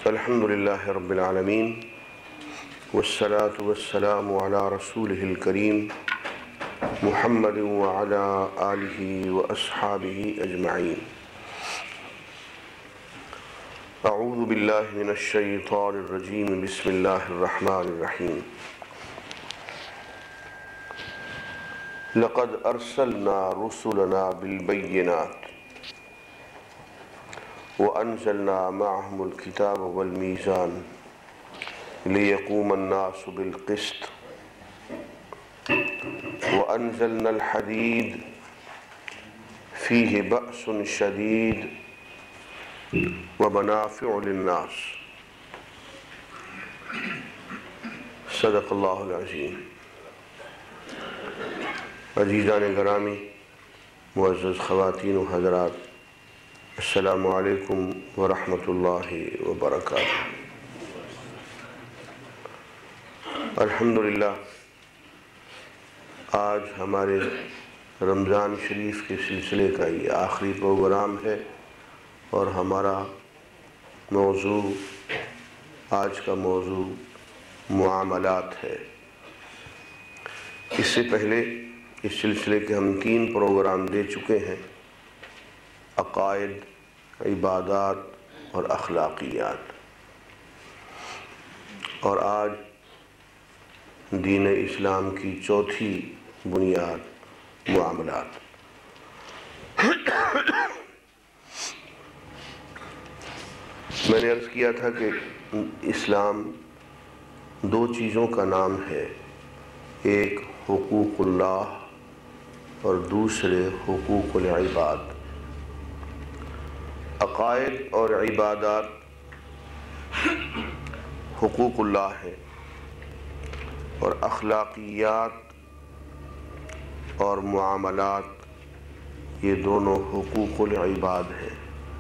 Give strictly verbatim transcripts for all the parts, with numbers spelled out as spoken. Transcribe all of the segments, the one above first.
الحمد للہ رب العالمین والصلاة والسلام علی رسولہ الکریم محمد وعلی آلہ واصحابہ اجمعین۔ اعوذ باللہ من الشیطان الرجیم، بسم اللہ الرحمن الرحیم۔ لقد ارسلنا رسلنا بالبینات وانزلنا معهم الكتاب والمیزان لیقوم الناس بالقسط وانزلنا الحدید فیہ بأس شدید ومنافع للناس۔ صدق اللہ العظیم۔ عزیزان گرامی، معزز خواتین و حضرات، السلام علیکم ورحمۃ اللہ وبرکاتہ۔ الحمدللہ آج ہمارے رمضان شریف کے سلسلے کا یہ آخری پروگرام ہے اور ہمارا موضوع آج کا موضوع معاملات ہے۔ اس سے پہلے اس سلسلے کے ہم تین پروگرام دے چکے ہیں: عقائد، عبادات اور اخلاقیات، اور آج دین اسلام کی چوتھی بنیاد معاملات۔ میں نے عرض کیا تھا کہ اسلام دو چیزوں کا نام ہے، ایک حقوق اللہ اور دوسرے حقوق العباد۔ عقائد اور عبادات حقوق اللہ ہے اور اخلاقیات اور معاملات یہ دونوں حقوق العباد ہیں۔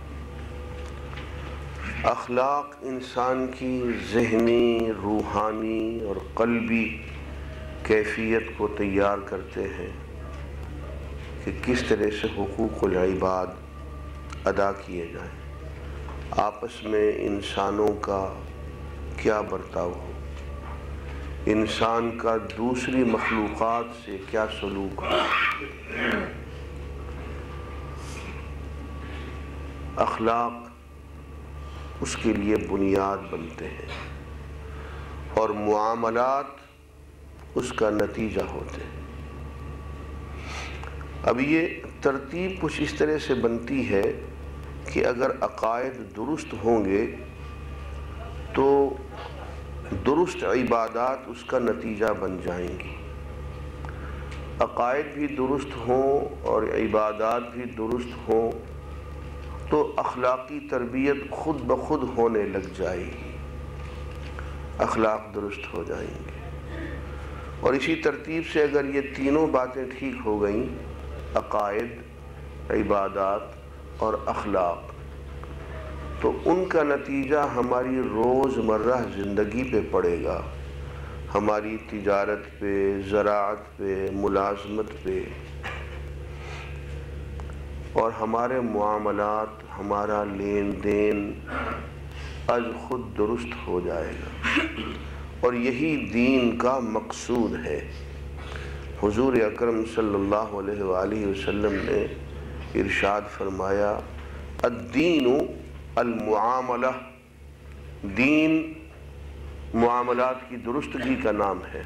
اخلاق انسان کی ذہنی، روحانی اور قلبی کیفیت کو تیار کرتے ہیں کہ کس طرح سے حقوق العباد ادا کیے جائیں، آپس میں انسانوں کا کیا برتاؤ ہو، انسان کا دوسری مخلوقات سے کیا سلوک ہو۔ اخلاق اس کے لیے بنیاد بنتے ہیں اور معاملات اس کا نتیجہ ہوتے ہیں۔ اب یہ ترتیب کچھ اس طرح سے بنتی ہے کہ اگر عقائد درست ہوں گے تو درست عبادات اس کا نتیجہ بن جائیں گی۔ عقائد بھی درست ہوں اور عبادات بھی درست ہوں تو اخلاقی تربیت خود بخود ہونے لگ جائے گی، اخلاق درست ہو جائیں گے۔ اور اسی ترتیب سے اگر یہ تینوں باتیں ٹھیک ہو گئیں، عقائد، عبادات اور اخلاق، تو ان کا نتیجہ ہماری روزمرہ زندگی پہ پڑے گا، ہماری تجارت پہ، زراعت پہ، ملازمت پہ، اور ہمارے معاملات، ہمارا لین دین از خود درست ہو جائے گا۔ اور یہی دین کا مقصود ہے۔ حضور اکرم صلی اللہ علیہ وآلہ وسلم نے ارشاد فرمایا، الدین المعاملہ، دین معاملات کی درستگی کا نام ہے۔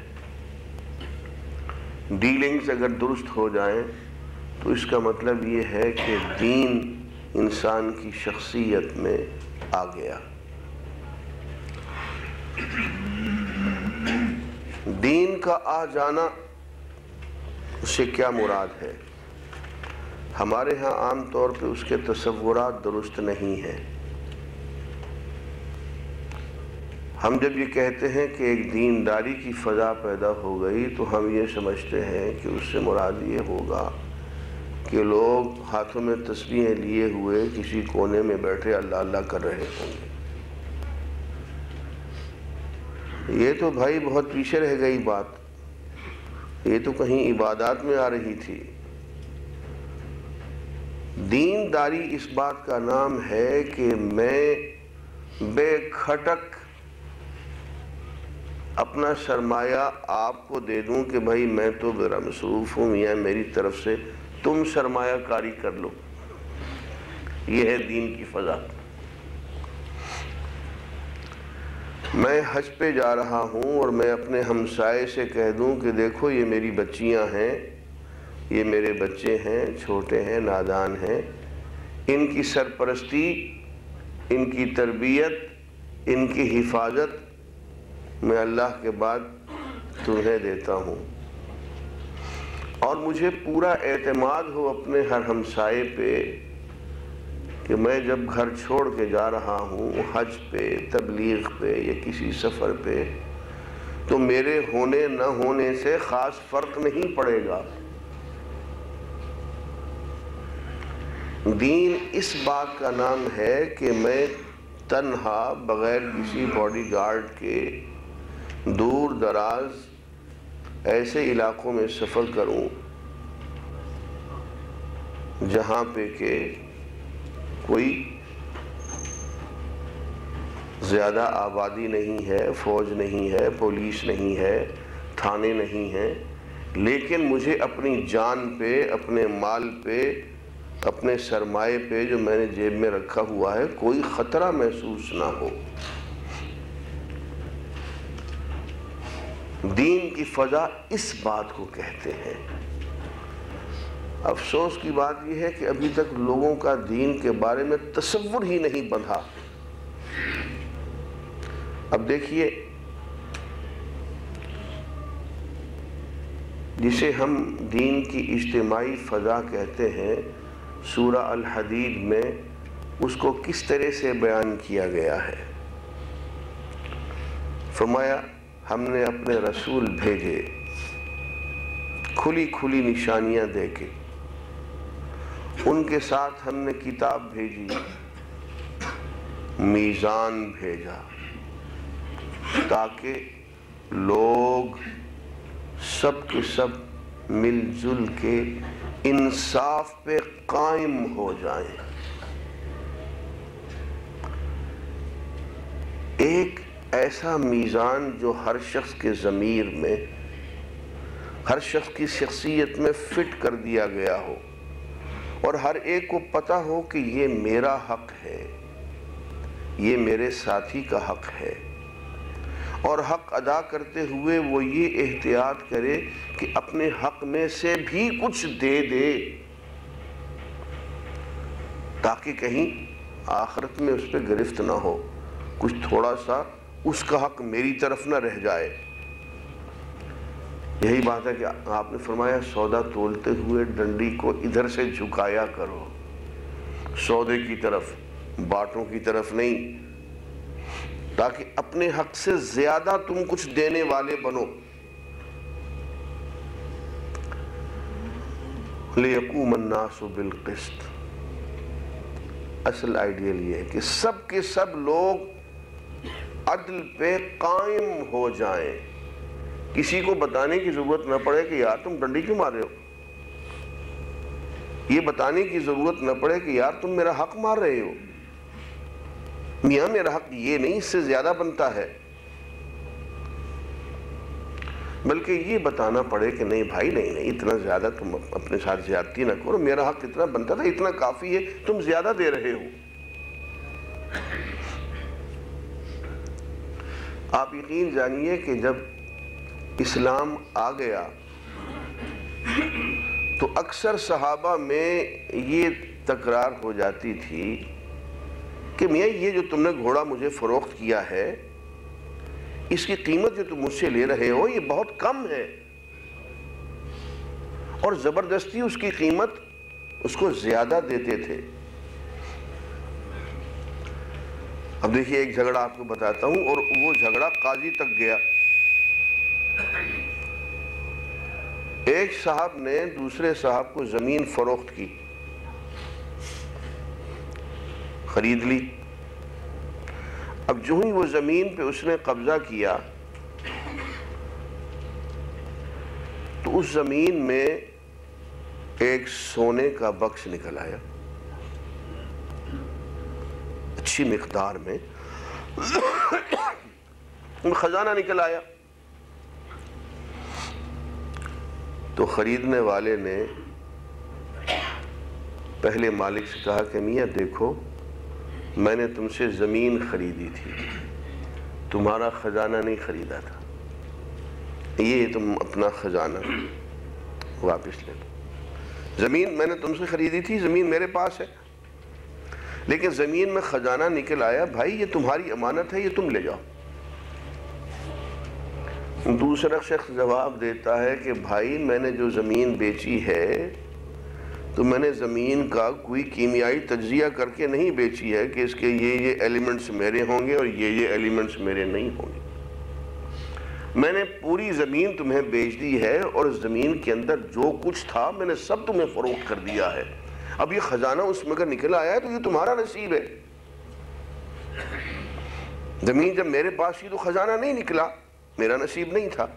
ڈیلنگز اگر درست ہو جائیں تو اس کا مطلب یہ ہے کہ دین انسان کی شخصیت میں آ گیا۔ دین کا آ جانا اس سے کیا مراد ہے؟ ہمارے ہاں عام طور پہ اس کے تصورات درست نہیں ہیں۔ ہم جب یہ کہتے ہیں کہ ایک دینداری کی فضا پیدا ہو گئی تو ہم یہ سمجھتے ہیں کہ اس سے مراد یہ ہوگا کہ لوگ ہاتھوں میں تسبیحیں لیے ہوئے کسی کونے میں بیٹھے اللہ اللہ کر رہے ہوں گے۔ یہ تو بھائی بہت پیچھے رہ گئی بات، یہ تو کہیں عبادات میں آ رہی تھی۔ دینداری اس بات کا نام ہے کہ میں بے کھٹک اپنا سرمایہ آپ کو دے دوں کہ بھائی میں تو میرا مصروف ہوں، میاں میری طرف سے تم سرمایہ کاری کر لو. یہ ہے دین کی فضا. میں حج پہ جا رہا ہوں اور میں اپنے ہمسائے سے کہہ دوں کہ دیکھو یہ میری بچیاں ہیں، یہ میرے بچے ہیں، چھوٹے ہیں، نادان ہیں، ان کی سرپرستی، ان کی تربیت، ان کی حفاظت میں اللہ کے بعد تمہیں دیتا ہوں. اور مجھے پورا اعتماد ہو اپنے ہر ہمسائے پہ کہ میں جب گھر چھوڑ کے جا رہا ہوں حج پہ، تبلیغ پہ یا کسی سفر پہ، تو میرے ہونے نہ ہونے سے خاص فرق نہیں پڑے گا. دین اس بات کا نام ہے کہ میں تنہا بغیر کسی باڈی گارڈ کے دور دراز ایسے علاقوں میں سفر کروں جہاں پہ کہ کوئی زیادہ آبادی نہیں ہے، فوج نہیں ہے، پولیس نہیں ہے، تھانے نہیں ہیں، لیکن مجھے اپنی جان پہ، اپنے مال پہ، اپنے سرمایے پہ جو میں نے جیب میں رکھا ہوا ہے کوئی خطرہ محسوس نہ ہو. دین کی فضا اس بات کو کہتے ہیں. افسوس کی بات یہ ہے کہ ابھی تک لوگوں کا دین کے بارے میں تصور ہی نہیں بندھا. اب دیکھیے، جسے ہم دین کی اجتماعی فضا کہتے ہیں، سورہ الحدید میں اس کو کس طرح سے بیان کیا گیا ہے. فرمایا ہم نے اپنے رسول بھیجے کھلی کھلی نشانیاں دے کے، ان کے ساتھ ہم نے کتاب بھیجی، میزان بھیجا، تاکہ لوگ سب کے سب مل جل کے انصاف پہ قائم ہو جائیں. ایک ایسا میزان جو ہر شخص کے ضمیر میں، ہر شخص کی شخصیت میں فٹ کر دیا گیا ہو، اور ہر ایک کو پتہ ہو کہ یہ میرا حق ہے، یہ میرے ساتھی کا حق ہے، اور حق ادا کرتے ہوئے وہ یہ احتیاط کرے کہ اپنے حق میں سے بھی کچھ دے دے، تاکہ کہیں آخرت میں اس پہ گرفت نہ ہو، کچھ تھوڑا سا اس کا حق میری طرف نہ رہ جائے. یہی بات ہے کہ آپ نے فرمایا سودا تولتے ہوئے ڈنڈی کو ادھر سے جھکایا کرو، سودے کی طرف، باٹوں کی طرف نہیں، تاکہ اپنے حق سے زیادہ تم کچھ دینے والے بنو. لِيَقُومَ النَّاسُ بِالْقِسْطِ. اصل آئیڈیل یہ ہے کہ سب کے سب لوگ عدل پہ قائم ہو جائیں. کسی کو بتانے کی ضرورت نہ پڑے کہ یار تم ڈنڈی کیوں مار رہے ہو، یہ بتانے کی ضرورت نہ پڑے کہ یار تم میرا حق مار رہے ہو، میاں میرا حق یہ نہیں، اس سے زیادہ بنتا ہے. بلکہ یہ بتانا پڑے کہ نہیں بھائی، نہیں نہیں اتنا زیادہ تم اپنے ساتھ زیادتی نہ کرو، میرا حق اتنا بنتا تھا، اتنا کافی ہے، تم زیادہ دے رہے ہو. آپ یقین جانیے کہ جب اسلام آ گیا تو اکثر صحابہ میں یہ تکرار ہو جاتی تھی کہ میاں یہ جو تم نے گھوڑا مجھے فروخت کیا ہے، اس کی قیمت جو تم مجھ سے لے رہے ہو یہ بہت کم ہے، اور زبردستی اس کی قیمت اس کو زیادہ دیتے تھے. اب دیکھیے ایک جھگڑا آپ کو بتاتا ہوں، اور وہ جھگڑا قاضی تک گیا. ایک صاحب نے دوسرے صاحب کو زمین فروخت کی، خرید لی. اب جو ہی وہ زمین پہ اس نے قبضہ کیا تو اس زمین میں ایک سونے کا بکس نکل آیا اچھی مقدار میں. خزانہ نکل آیا تو خریدنے والے نے پہلے مالک سے کہا کہ میاں دیکھو میں نے تم سے زمین خریدی تھی، تمہارا خزانہ نہیں خریدا تھا، یہ تم اپنا خزانہ واپس لے لو۔ زمین میں نے تم سے خریدی تھی، زمین میرے پاس ہے، لیکن زمین میں خزانہ نکل آیا، بھائی یہ تمہاری امانت ہے، یہ تم لے جاؤ۔ دوسرا شخص جواب دیتا ہے کہ بھائی میں نے جو زمین بیچی ہے تو میں نے زمین کا کوئی کیمیائی تجزیہ کر کے نہیں بیچی ہے کہ اس کے یہ یہ ایلیمنٹس میرے ہوں گے اور یہ یہ ایلیمنٹس میرے نہیں ہوں گے۔ میں نے پوری زمین تمہیں بیچ دی ہے اور زمین کے اندر جو کچھ تھا میں نے سب تمہیں فروخت کر دیا ہے، اب یہ خزانہ اس میں اگر نکل آیا ہے تو یہ تمہارا نصیب ہے۔ زمین جب میرے پاس تھی تو خزانہ نہیں نکلا، میرا نصیب نہیں تھا۔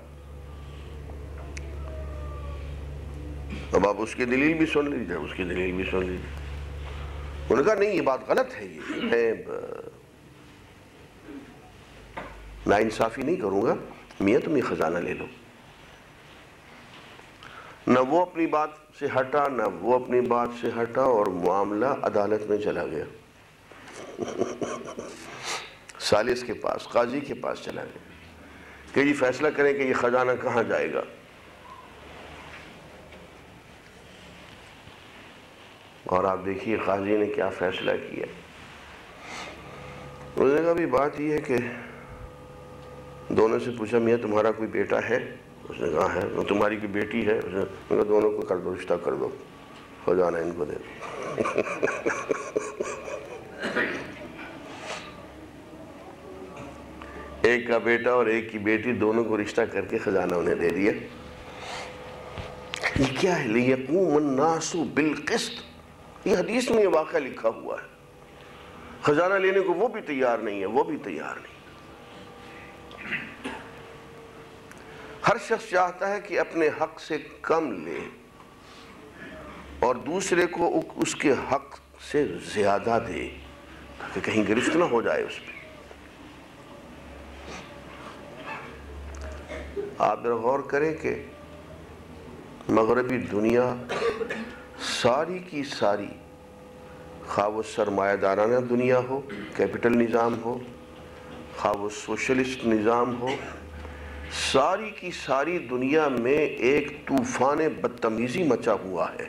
اب آپ اس کی دلیل بھی سن لیجیے، اس کی دلیل بھی سن لیجیے۔ انہوں نے کہا نہیں یہ بات غلط ہے، یہ میں ناانصافی نہیں کروں گا، میاں تم یہ خزانہ لے لو۔ نہ وہ اپنی بات سے ہٹا نہ وہ اپنی بات سے ہٹا اور معاملہ عدالت میں چلا گیا، ثالث کے پاس، قاضی کے پاس چلا گیا کہ یہ فیصلہ کریں کہ یہ خزانہ کہاں جائے گا۔ اور آپ دیکھیے قاضی نے کیا فیصلہ کیا۔ انہوں نے کہا بھی بات یہ ہے کہ دونوں سے پوچھا میاں تمہارا کوئی بیٹا ہے؟ اس نے کہا ہے۔ تمہاری کوئی بیٹی ہے؟ اس نے کہا دونوں کو کر دو، رشتہ کر دو، خزانہ ان کو دے دو۔ ایک کا بیٹا اور ایک کی بیٹی دونوں کو رشتہ کر کے خزانہ انہیں دے دیا۔ یہ کیا ہے؟ لِيَقُومَ النَّاسُ بِالْقِسْطِ، یہ حدیث میں یہ واقعہ لکھا ہوا ہے۔ خزانہ لینے کو وہ بھی تیار نہیں ہے، وہ بھی تیار نہیں۔ ہر شخص چاہتا ہے کہ اپنے حق سے کم لے اور دوسرے کو اس کے حق سے زیادہ دے تاکہ کہیں گرفت نہ ہو جائے اس پہ۔ آپ ذرا غور کریں کہ مغربی دنیا ساری کی ساری، خواہ وہ سرمایہ دارانہ دنیا ہو، کیپٹل نظام ہو، خواہ وہ سوشلسٹ نظام ہو، ساری کی ساری دنیا میں ایک طوفان بدتمیزی مچا ہوا ہے۔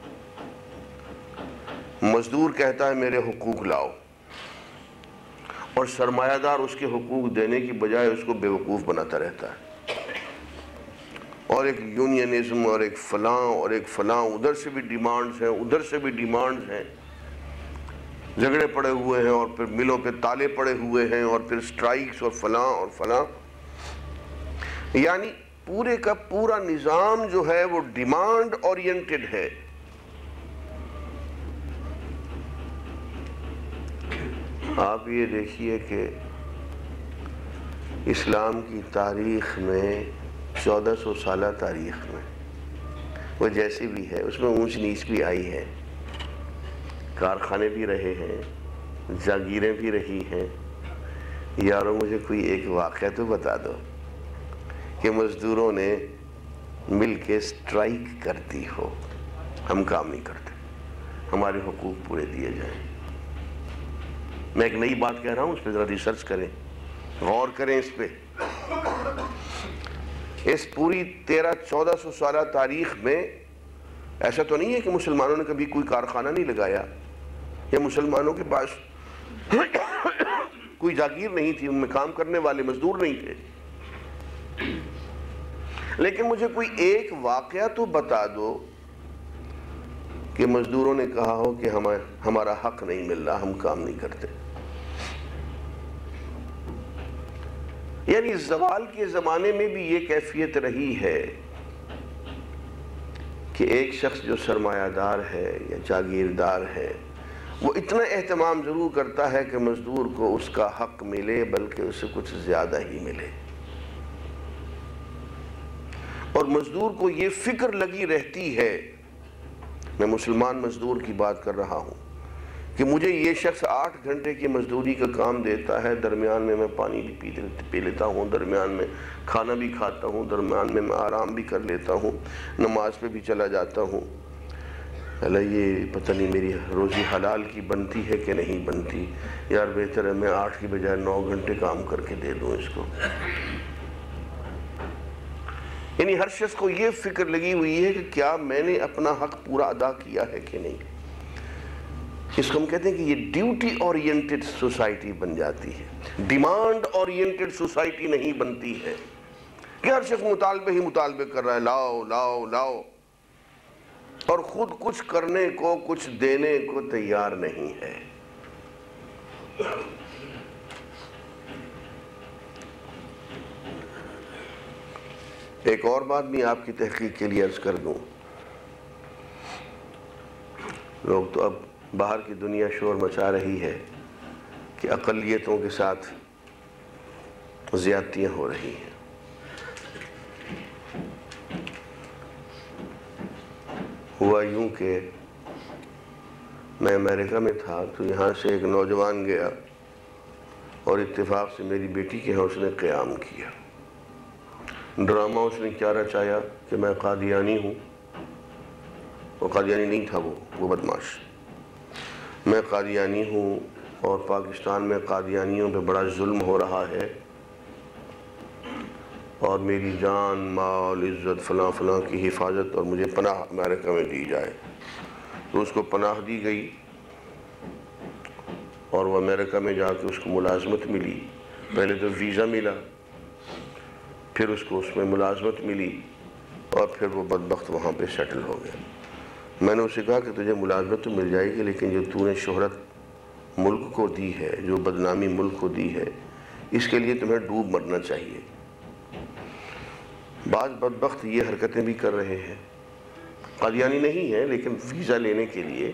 مزدور کہتا ہے میرے حقوق لاؤ، اور سرمایہ دار اس کے حقوق دینے کی بجائے اس کو بیوقوف بناتا رہتا ہے، اور ایک یونینزم اور ایک فلاں اور ایک فلاں، ادھر سے بھی ڈیمانڈز ہیں ادھر سے بھی ڈیمانڈز ہیں، جھگڑے پڑے ہوئے ہیں اور پھر ملوں پہ تالے پڑے ہوئے ہیں اور پھر سٹرائکس اور فلاں اور فلاں۔ یعنی پورے کا پورا نظام جو ہے وہ ڈیمانڈ اورینٹڈ ہے۔ آپ یہ دیکھیے کہ اسلام کی تاریخ میں، چودہ سو سالہ تاریخ میں، وہ جیسی بھی ہے اس میں اونچ نیچ بھی آئی ہے، کارخانے بھی رہے ہیں، جاگیریں بھی رہی ہیں۔ یارو مجھے کوئی ایک واقعہ تو بتا دو کہ مزدوروں نے مل کے سٹرائک کر دی ہو، ہم کام نہیں کرتے، ہمارے حقوق پورے دیے جائیں۔ میں ایک نئی بات کہہ رہا ہوں، اس پہ ذرا ریسرچ کریں، غور کریں اس پہ۔ اس پوری تیرہ چودہ سو سالہ تاریخ میں ایسا تو نہیں ہے کہ مسلمانوں نے کبھی کوئی کارخانہ نہیں لگایا، یا مسلمانوں کے پاس کوئی جاگیر نہیں تھی، ان میں کام کرنے والے مزدور نہیں تھے۔ لیکن مجھے کوئی ایک واقعہ تو بتا دو کہ مزدوروں نے کہا ہو کہ ہمارا حق نہیں مل رہا، ہم کام نہیں کرتے۔ یعنی زوال کے زمانے میں بھی یہ کیفیت رہی ہے کہ ایک شخص جو سرمایہ دار ہے یا جاگیردار ہے وہ اتنا اہتمام ضرور کرتا ہے کہ مزدور کو اس کا حق ملے، بلکہ اسے کچھ زیادہ ہی ملے، اور مزدور کو یہ فکر لگی رہتی ہے، میں مسلمان مزدور کی بات کر رہا ہوں، کہ مجھے یہ شخص آٹھ گھنٹے کی مزدوری کا کام دیتا ہے، درمیان میں میں پانی بھی پی لیتا ہوں، درمیان میں کھانا بھی کھاتا ہوں، درمیان میں میں آرام بھی کر لیتا ہوں، نماز پہ بھی چلا جاتا ہوں، اللہ یہ پتہ نہیں میری روزی حلال کی بنتی ہے کہ نہیں بنتی، یار بہتر ہے میں آٹھ کی بجائے نو گھنٹے کام کر کے دے دوں اس کو۔ یعنی ہر شخص کو یہ فکر لگی ہوئی ہے کہ کیا میں نے اپنا حق پورا ادا کیا ہے کہ نہیں۔ اس کو ہم کہتے ہیں کہ یہ ڈیوٹی اورینٹڈ سوسائٹی بن جاتی ہے، ڈیمانڈ اورینٹڈ سوسائٹی نہیں بنتی ہے کہ ہر شخص مطالبے ہی مطالبے کر رہا ہے، لاؤ لاؤ لاؤ، اور خود کچھ کرنے کو کچھ دینے کو تیار نہیں ہے۔ ایک اور بات بھی آپ کی تحقیق کے لیے عرض کر دوں، لوگ تو اب باہر کی دنیا شور مچا رہی ہے کہ اقلیتوں کے ساتھ زیادتیاں ہو رہی ہیں۔ ہوا یوں کہ میں امریکہ میں تھا تو یہاں سے ایک نوجوان گیا اور اتفاق سے میری بیٹی کے ہاں اس نے قیام کیا۔ ڈرامہ اس نے کیا رچایا کہ میں قادیانی ہوں، وہ قادیانی نہیں تھا، وہ وہ بدماش، میں قادیانی ہوں اور پاکستان میں قادیانیوں پہ بڑا ظلم ہو رہا ہے اور میری جان مال عزت فلاں فلاں کی حفاظت اور مجھے پناہ امریکہ میں دی جائے۔ تو اس کو پناہ دی گئی اور وہ امریکہ میں جا کے اس کو ملازمت ملی، پہلے تو ویزا ملا، پھر اس کو اس میں ملازمت ملی اور پھر وہ بدبخت وہاں پہ سیٹل ہو گیا۔ میں نے اسے کہا کہ تجھے ملازمت تو مل جائے گی لیکن جو تو نے شہرت ملک کو دی ہے، جو بدنامی ملک کو دی ہے، اس کے لیے تمہیں ڈوب مرنا چاہیے۔ بعض بدبخت یہ حرکتیں بھی کر رہے ہیں، قادیانی نہیں ہیں لیکن ویزا لینے کے لیے،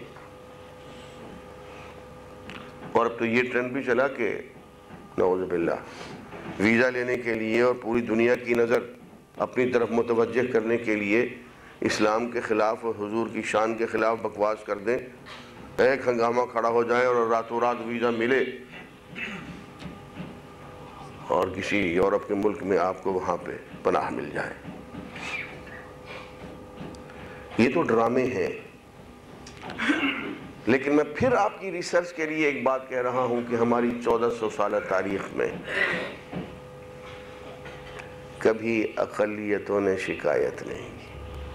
اور اب تو یہ ٹرینڈ بھی چلا کہ نعوذ باللہ ویزا لینے کے لیے اور پوری دنیا کی نظر اپنی طرف متوجہ کرنے کے لیے اسلام کے خلاف اور حضور کی شان کے خلاف بکواس کر دیں، ایک ہنگامہ کھڑا ہو جائے اور راتوں رات ویزا ملے اور کسی یورپ کے ملک میں آپ کو وہاں پہ پناہ مل جائے۔ یہ تو ڈرامے ہیں، لیکن میں پھر آپ کی ریسرچ کے لیے ایک بات کہہ رہا ہوں کہ ہماری چودہ سو سالہ تاریخ میں کبھی اقلیتوں نے شکایت نہیں کی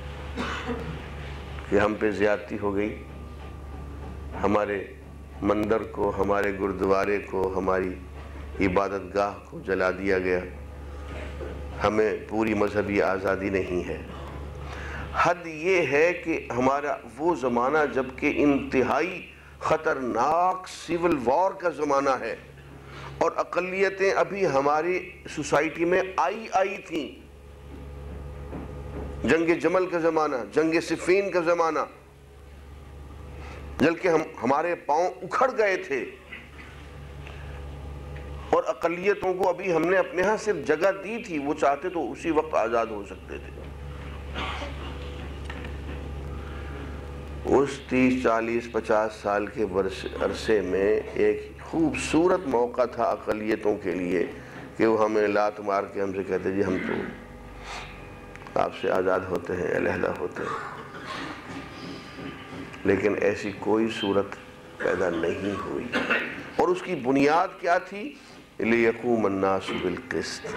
کہ ہم پہ زیادتی ہو گئی، ہمارے مندر کو، ہمارے گردوارے کو، ہماری عبادت گاہ کو جلا دیا گیا، ہمیں پوری مذہبی آزادی نہیں ہے۔ حد یہ ہے کہ ہمارا وہ زمانہ جب کہ انتہائی خطرناک سیول وار کا زمانہ ہے اور اقلیتیں ابھی ہماری سوسائٹی میں آئی آئی تھیں، جنگ جمل کا زمانہ، جنگ صفین کا زمانہ، جبکہ ہم ہمارے پاؤں اکھڑ گئے تھے اور اقلیتوں کو ابھی ہم نے اپنے ہاں صرف جگہ دی تھی، وہ چاہتے تو اسی وقت آزاد ہو سکتے تھے۔ اس تیس چالیس پچاس سال کے عرصے میں ایک خوبصورت موقع تھا اقلیتوں کے لیے کہ وہ ہمیں لات مار کے ہم سے کہتے جی ہم تو آپ سے آزاد ہوتے ہیں، علیحدہ ہوتے ہیں، لیکن ایسی کوئی صورت پیدا نہیں ہوئی۔ اور اس کی بنیاد کیا تھی؟ لِيَقُومَ النَّاسُ بِالْقِسْطِ،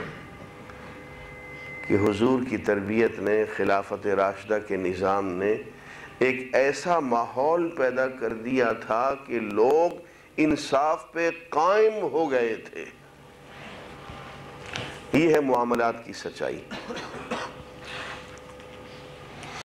کہ حضور کی تربیت نے، خلافت راشدہ کے نظام نے ایک ایسا ماحول پیدا کر دیا تھا کہ لوگ انصاف پہ قائم ہو گئے تھے۔ یہ ہے معاملات کی سچائی۔